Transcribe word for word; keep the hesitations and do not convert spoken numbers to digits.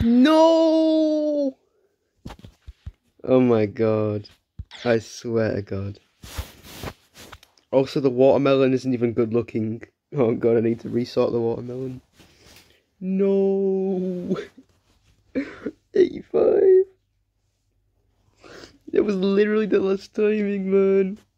No! Oh my god. I swear to god. Also, the watermelon isn't even good looking. Oh god, I need to resort the watermelon. No! eighty-five. It was literally the last timing, man.